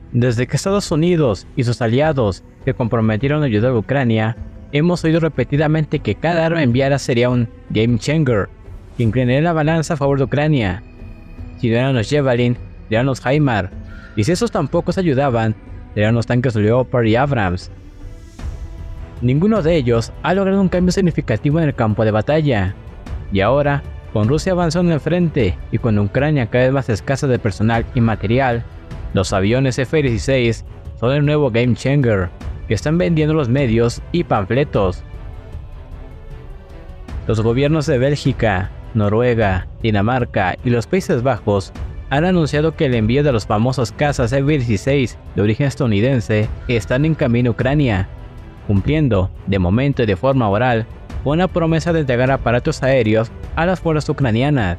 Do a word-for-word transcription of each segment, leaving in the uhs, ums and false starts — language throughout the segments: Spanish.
Desde que Estados Unidos y sus aliados se comprometieron a ayudar a Ucrania, hemos oído repetidamente que cada arma enviada sería un game changer, que inclinaría la balanza a favor de Ucrania. Si no eran los Javelin, eran los HIMARS, y si esos tampoco se ayudaban, eran los tanques Leopard y Abrams. Ninguno de ellos ha logrado un cambio significativo en el campo de batalla, y ahora, con Rusia avanzando en el frente y con Ucrania cada vez más escasa de personal y material, los aviones F dieciséis son el nuevo game changer que están vendiendo los medios y panfletos. Los gobiernos de Bélgica, Noruega, Dinamarca y los Países Bajos han anunciado que el envío de los famosos cazas F dieciséis de origen estadounidense están en camino a Ucrania, cumpliendo, de momento y de forma oral, una promesa de entregar aparatos aéreos a las fuerzas ucranianas.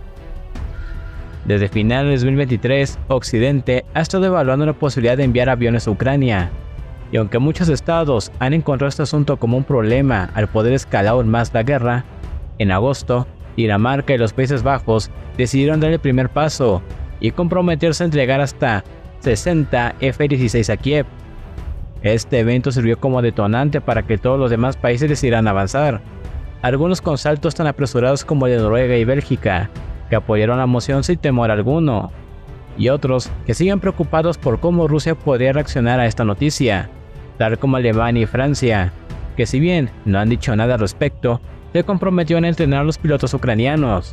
Desde finales de dos mil veintitrés, Occidente ha estado evaluando la posibilidad de enviar aviones a Ucrania, y aunque muchos estados han encontrado este asunto como un problema al poder escalar aún más la guerra, en agosto, Dinamarca y los Países Bajos decidieron dar el primer paso y comprometerse a entregar hasta sesenta F dieciséis a Kiev. Este evento sirvió como detonante para que todos los demás países decidieran avanzar, algunos con saltos tan apresurados como el de Noruega y Bélgica, que apoyaron la moción sin temor alguno, y otros que siguen preocupados por cómo Rusia podría reaccionar a esta noticia, tal como Alemania y Francia, que si bien no han dicho nada al respecto, se comprometieron a entrenar a los pilotos ucranianos.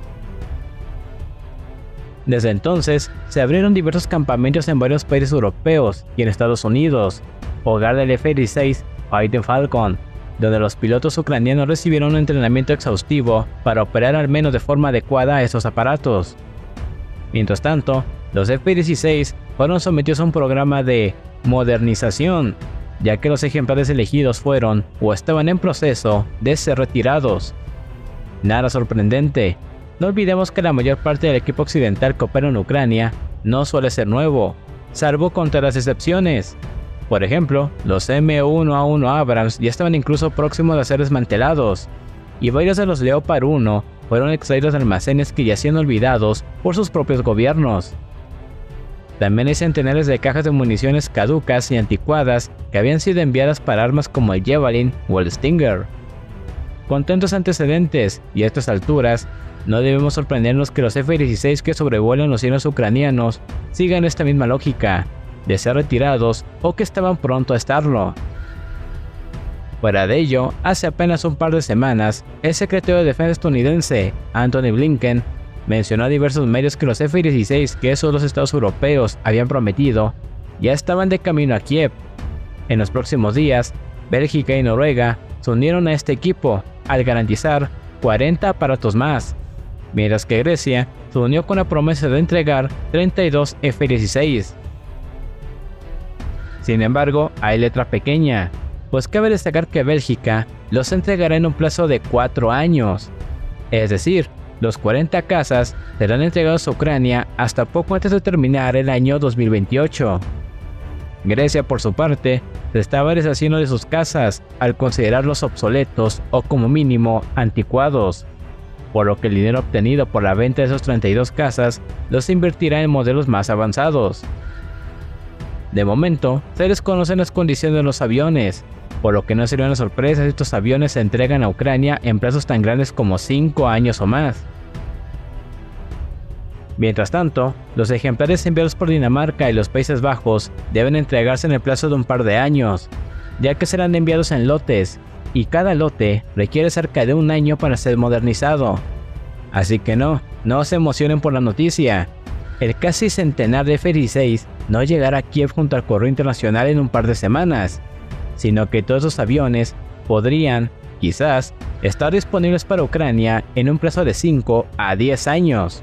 Desde entonces, se abrieron diversos campamentos en varios países europeos y en Estados Unidos, hogar del F dieciséis Fighting Falcon, donde los pilotos ucranianos recibieron un entrenamiento exhaustivo para operar al menos de forma adecuada a estos aparatos. Mientras tanto, los F dieciséis fueron sometidos a un programa de modernización, ya que los ejemplares elegidos fueron o estaban en proceso de ser retirados. Nada sorprendente, no olvidemos que la mayor parte del equipo occidental que opera en Ucrania no suele ser nuevo, salvo contra las excepciones. Por ejemplo, los M uno A uno Abrams ya estaban incluso próximos a ser desmantelados, y varios de los Leopard uno fueron extraídos de almacenes que ya siendo olvidados por sus propios gobiernos. También hay centenares de cajas de municiones caducas y anticuadas que habían sido enviadas para armas como el Javelin o el Stinger. Con tantos antecedentes y a estas alturas, no debemos sorprendernos que los F dieciséis que sobrevuelan los cielos ucranianos sigan esta misma lógica, de ser retirados o que estaban pronto a estarlo. Fuera de ello, hace apenas un par de semanas, el secretario de Defensa estadounidense, Antony Blinken, mencionó a diversos medios que los F dieciséis que esos los estados europeos habían prometido ya estaban de camino a Kiev. En los próximos días, Bélgica y Noruega se unieron a este equipo al garantizar cuarenta aparatos más, mientras que Grecia se unió con la promesa de entregar treinta y dos F dieciséis. Sin embargo, hay letra pequeña, pues cabe destacar que Bélgica los entregará en un plazo de cuatro años, es decir, los cuarenta cazas serán entregados a Ucrania hasta poco antes de terminar el año dos mil veintiocho. Grecia, por su parte, se estaba deshaciendo de sus cazas al considerarlos obsoletos o como mínimo anticuados, por lo que el dinero obtenido por la venta de esos treinta y dos cazas los invertirá en modelos más avanzados. De momento, se desconocen las condiciones de los aviones, por lo que no sería una sorpresa si estos aviones se entregan a Ucrania en plazos tan grandes como cinco años o más. Mientras tanto, los ejemplares enviados por Dinamarca y los Países Bajos deben entregarse en el plazo de un par de años, ya que serán enviados en lotes, y cada lote requiere cerca de un año para ser modernizado. Así que no, no se emocionen por la noticia. El casi centenar de F dieciséis no llegará a Kiev junto al correo internacional en un par de semanas, sino que todos los aviones podrían, quizás, estar disponibles para Ucrania en un plazo de cinco a diez años.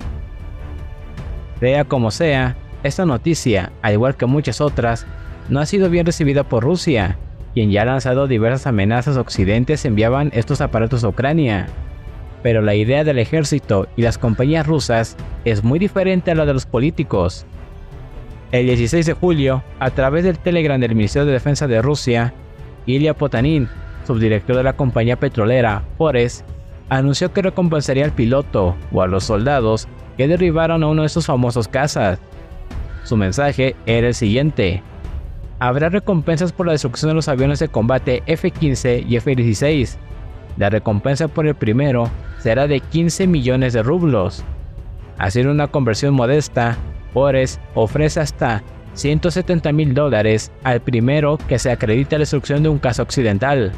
Sea como sea, esta noticia, al igual que muchas otras, no ha sido bien recibida por Rusia, quien ya ha lanzado diversas amenazas a Occidente si enviaban estos aparatos a Ucrania. Pero la idea del ejército y las compañías rusas es muy diferente a la de los políticos. El dieciséis de julio, a través del Telegram del Ministerio de Defensa de Rusia, Ilya Potanin, subdirector de la compañía petrolera Forest, anunció que recompensaría al piloto o a los soldados que derribaron a uno de esos famosos cazas. Su mensaje era el siguiente: habrá recompensas por la destrucción de los aviones de combate F quince y F dieciséis. La recompensa por el primero será de quince millones de rublos. Haciendo una conversión modesta, Forest ofrece hasta ciento setenta mil dólares al primero que se acredite la destrucción de un caza occidental.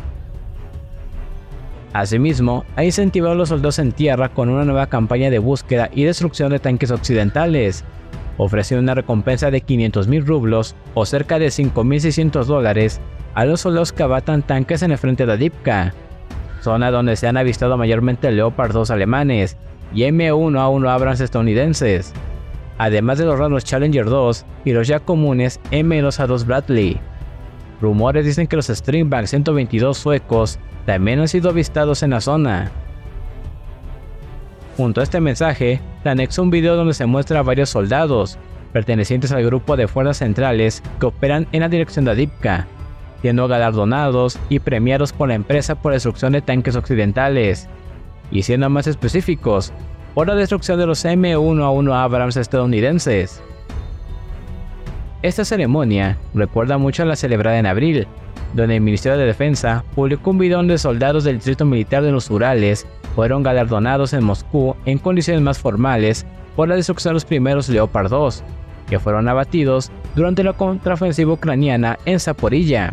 Asimismo, ha incentivado a los soldados en tierra con una nueva campaña de búsqueda y destrucción de tanques occidentales, ofreciendo una recompensa de quinientos mil rublos o cerca de cinco mil seiscientos dólares a los soldados que abatan tanques en el frente de Adipka, zona donde se han avistado mayormente Leopard dos alemanes y M uno A uno Abrams estadounidenses, además de los raros Challenger dos y los ya comunes M dos A dos Bradley. Rumores dicen que los Stringbank ciento veintidós suecos también han sido avistados en la zona. Junto a este mensaje, se anexa un video donde se muestra a varios soldados, pertenecientes al grupo de fuerzas centrales que operan en la dirección de Adipka, siendo galardonados y premiados por la empresa por destrucción de tanques occidentales, y siendo más específicos, por la destrucción de los M uno A uno Abrams estadounidenses. Esta ceremonia recuerda mucho a la celebrada en abril, donde el Ministerio de Defensa publicó un video donde soldados del Distrito Militar de los Urales fueron galardonados en Moscú en condiciones más formales por la destrucción de los primeros Leopard dos, que fueron abatidos durante la contraofensiva ucraniana en Zaporilla.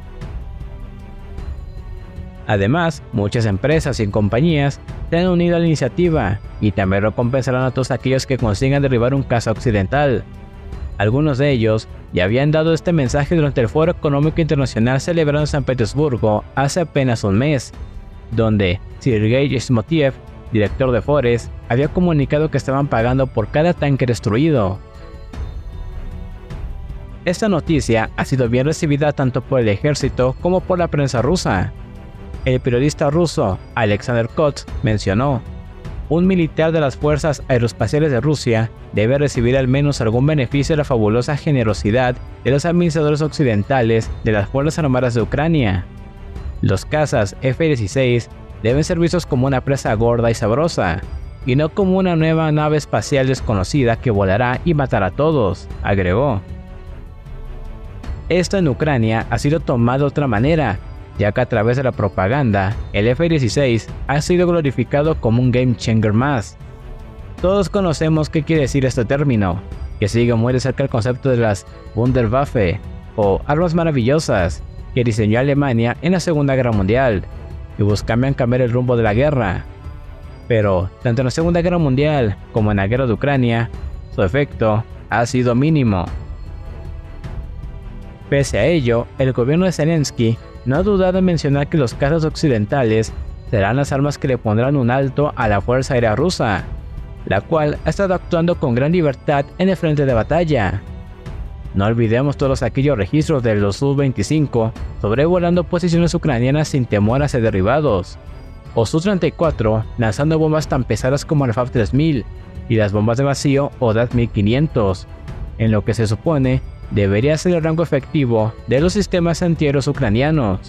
Además, muchas empresas y compañías se han unido a la iniciativa y también recompensarán a todos aquellos que consigan derribar un caza occidental. Algunos de ellos ya habían dado este mensaje durante el Foro Económico Internacional celebrado en San Petersburgo hace apenas un mes, donde Sergei Smotiev, director de Forest, había comunicado que estaban pagando por cada tanque destruido. Esta noticia ha sido bien recibida tanto por el ejército como por la prensa rusa. El periodista ruso Alexander Kots mencionó: un militar de las fuerzas aeroespaciales de Rusia debe recibir al menos algún beneficio de la fabulosa generosidad de los administradores occidentales de las Fuerzas Armadas de Ucrania. Los cazas F dieciséis deben ser vistos como una presa gorda y sabrosa, y no como una nueva nave espacial desconocida que volará y matará a todos, agregó. Esto en Ucrania ha sido tomado de otra manera, ya que a través de la propaganda, el F dieciséis ha sido glorificado como un game changer más. Todos conocemos qué quiere decir este término, que sigue muy de cerca el concepto de las Wunderwaffe, o armas maravillosas, que diseñó Alemania en la Segunda Guerra Mundial, y buscaban cambiar el rumbo de la guerra. Pero, tanto en la Segunda Guerra Mundial como en la guerra de Ucrania, su efecto ha sido mínimo. Pese a ello, el gobierno de Zelensky no ha dudado en mencionar que los cazas occidentales serán las armas que le pondrán un alto a la Fuerza Aérea Rusa, la cual ha estado actuando con gran libertad en el frente de batalla. No olvidemos todos aquellos registros de los Su veinticinco sobrevolando posiciones ucranianas sin temor a ser derribados, o Su treinta y cuatro lanzando bombas tan pesadas como el F A B tres mil y las bombas de vacío o D A T mil quinientos, en lo que se supone debería ser el rango efectivo de los sistemas antiaéreos ucranianos.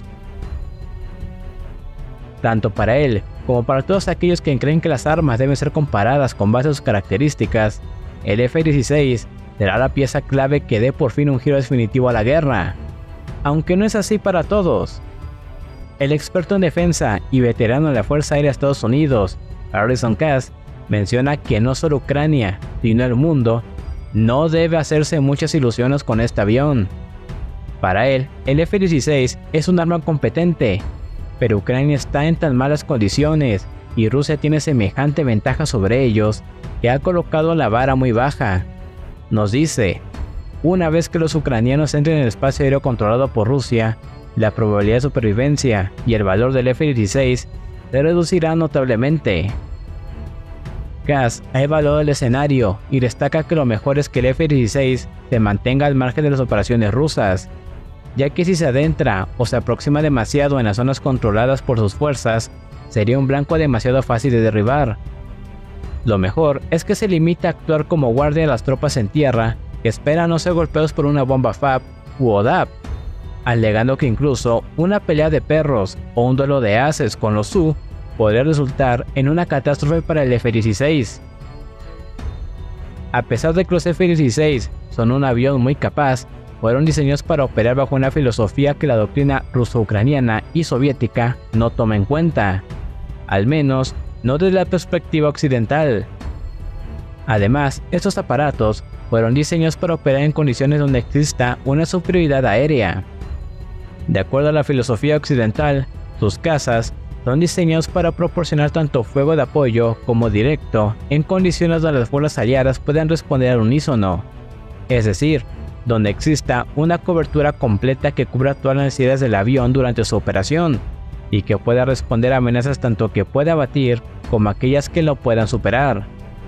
Tanto para él como para todos aquellos que creen que las armas deben ser comparadas con base a sus características, el F dieciséis será la pieza clave que dé por fin un giro definitivo a la guerra, aunque no es así para todos. El experto en defensa y veterano de la Fuerza Aérea de Estados Unidos, Harrison Cass, menciona que no solo Ucrania, sino el mundo no debe hacerse muchas ilusiones con este avión. Para él, el F dieciséis es un arma competente, pero Ucrania está en tan malas condiciones y Rusia tiene semejante ventaja sobre ellos que ha colocado la vara muy baja. Nos dice: una vez que los ucranianos entren en el espacio aéreo controlado por Rusia, la probabilidad de supervivencia y el valor del F dieciséis se reducirá notablemente. Cass ha evaluado el escenario y destaca que lo mejor es que el F dieciséis se mantenga al margen de las operaciones rusas, ya que si se adentra o se aproxima demasiado en las zonas controladas por sus fuerzas, sería un blanco demasiado fácil de derribar. Lo mejor es que se limite a actuar como guardia de las tropas en tierra que esperan no ser golpeados por una bomba F A B u O D A P, alegando que incluso una pelea de perros o un duelo de ases con los Su podría resultar en una catástrofe para el F dieciséis. A pesar de que los F dieciséis son un avión muy capaz, fueron diseñados para operar bajo una filosofía que la doctrina ruso-ucraniana y soviética no toma en cuenta, al menos no desde la perspectiva occidental. Además, estos aparatos fueron diseñados para operar en condiciones donde exista una superioridad aérea. De acuerdo a la filosofía occidental, sus cazas son diseñados para proporcionar tanto fuego de apoyo como directo en condiciones donde las fuerzas aliadas puedan responder al unísono, es decir, donde exista una cobertura completa que cubra todas las necesidades del avión durante su operación y que pueda responder a amenazas tanto que pueda abatir como aquellas que lo puedan superar.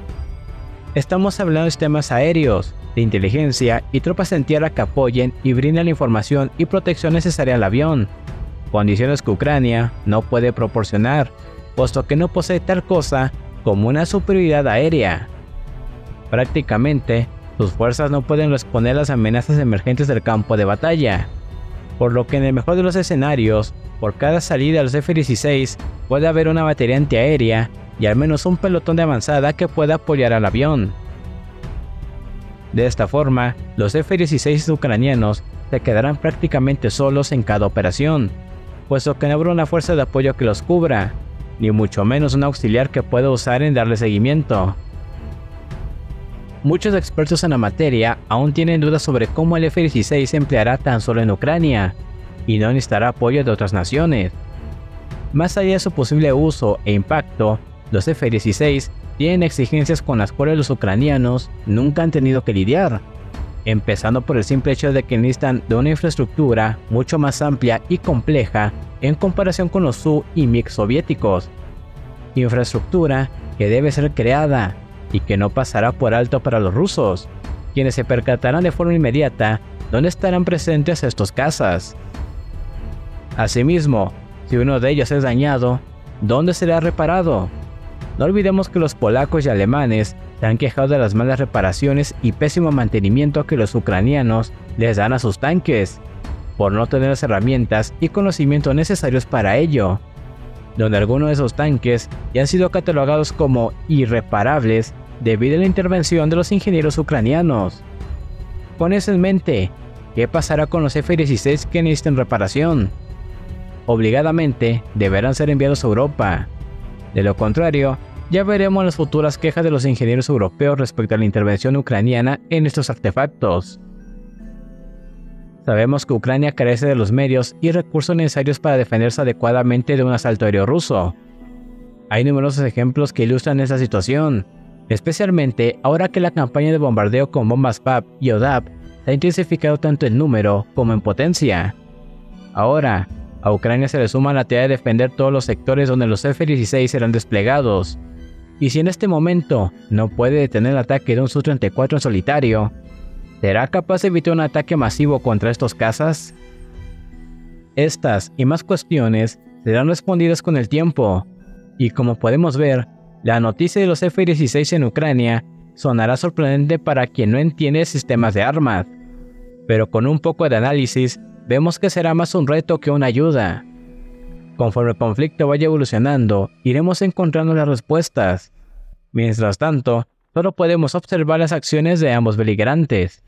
Estamos hablando de sistemas aéreos, de inteligencia y tropas en tierra que apoyen y brinden la información y protección necesaria al avión, condiciones que Ucrania no puede proporcionar, puesto que no posee tal cosa como una superioridad aérea. Prácticamente, sus fuerzas no pueden responder a las amenazas emergentes del campo de batalla, por lo que en el mejor de los escenarios, por cada salida de los F dieciséis puede haber una batería antiaérea y al menos un pelotón de avanzada que pueda apoyar al avión. De esta forma, los F dieciséis ucranianos se quedarán prácticamente solos en cada operación, puesto que no habrá una fuerza de apoyo que los cubra, ni mucho menos un auxiliar que pueda usar en darle seguimiento. Muchos expertos en la materia aún tienen dudas sobre cómo el F dieciséis se empleará tan solo en Ucrania, y no necesitará apoyo de otras naciones. Más allá de su posible uso e impacto, los F dieciséis tienen exigencias con las cuales los ucranianos nunca han tenido que lidiar, empezando por el simple hecho de que necesitan de una infraestructura mucho más amplia y compleja en comparación con los Su y MiG soviéticos. Infraestructura que debe ser creada y que no pasará por alto para los rusos, quienes se percatarán de forma inmediata dónde estarán presentes estos cazas. Asimismo, si uno de ellos es dañado, ¿dónde será reparado? No olvidemos que los polacos y alemanes se han quejado de las malas reparaciones y pésimo mantenimiento que los ucranianos les dan a sus tanques, por no tener las herramientas y conocimientos necesarios para ello, donde algunos de esos tanques ya han sido catalogados como irreparables debido a la intervención de los ingenieros ucranianos. Con eso en mente, ¿qué pasará con los F dieciséis que necesiten reparación? Obligadamente deberán ser enviados a Europa. De lo contrario, ya veremos las futuras quejas de los ingenieros europeos respecto a la intervención ucraniana en estos artefactos. Sabemos que Ucrania carece de los medios y recursos necesarios para defenderse adecuadamente de un asalto aéreo ruso. Hay numerosos ejemplos que ilustran esta situación, especialmente ahora que la campaña de bombardeo con bombas P A B y O D A B se ha intensificado tanto en número como en potencia. Ahora, a Ucrania se le suma la tarea de defender todos los sectores donde los F dieciséis serán desplegados, y si en este momento no puede detener el ataque de un Su treinta y cuatro en solitario, ¿será capaz de evitar un ataque masivo contra estos cazas? Estas y más cuestiones serán respondidas con el tiempo, y como podemos ver, la noticia de los F dieciséis en Ucrania sonará sorprendente para quien no entiende sistemas de armas, pero con un poco de análisis vemos que será más un reto que una ayuda. Conforme el conflicto vaya evolucionando, iremos encontrando las respuestas. Mientras tanto, solo podemos observar las acciones de ambos beligerantes.